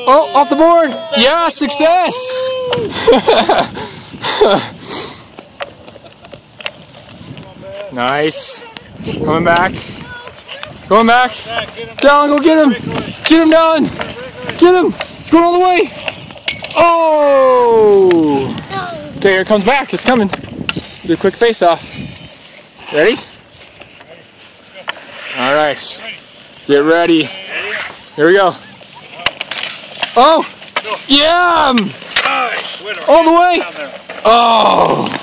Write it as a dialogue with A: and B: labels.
A: Oh, off the board. Yeah, success. Nice. Coming back. Going back. Dallen, go get him. Get him, Dallen. Get him. It's going all the way. Oh. Okay, here it comes back. It's coming. Do a quick face off. Ready? All right. Get ready. Here we go. Oh. Yeah. All the way. Oh.